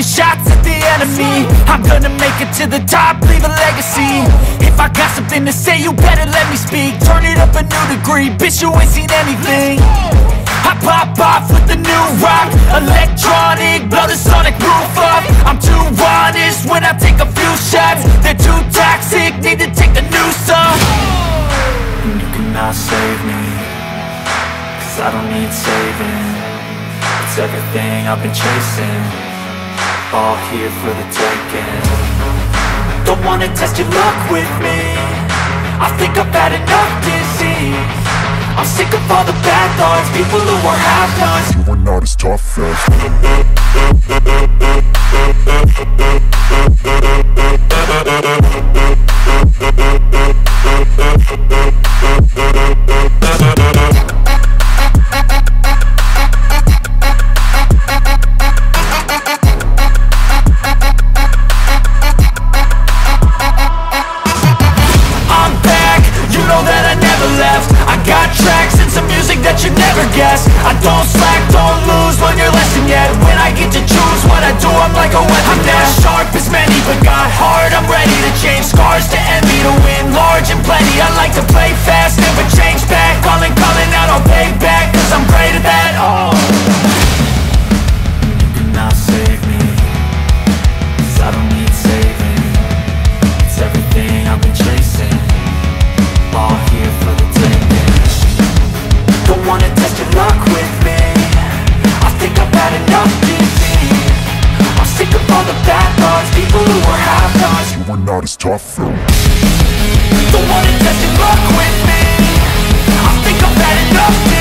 shots at the enemy. I'm gonna make it to the top, leave a legacy. If I got something to say, you better let me speak. Turn it up a new degree, bitch, you ain't seen anything. I pop off with the new rock, electronic, blow the sonic roof up. I'm too honest when I take a few shots. They're too toxic, need to take a new song. And you cannot save me, cause I don't need saving. It's everything I've been chasing, all here for the taking. Don't wanna test your luck with me, I think I've had enough disease. I'm sick of all the bad thoughts, people who are half-nots. You are not as tough as I don't slack, don't lose, learn your lesson yet. When I get to choose what I do, I'm like a weapon. I'm not sharp as many, but got heart, I'm ready to change. Scars to envy, to win large and plenty. I like to play fast, never change back. Calling out, I'll pay back, cause I'm great at that. Oh, you cannot save me, cause I don't need saving. It's everything I've been chasing, all here for the taking. Don't wanna test your luck with me, I think I've had enough disease. I'm sick of all the bad thoughts, people who are half-nots. You are not as tough though. Don't wanna test your luck with me, I think I've had enough disease.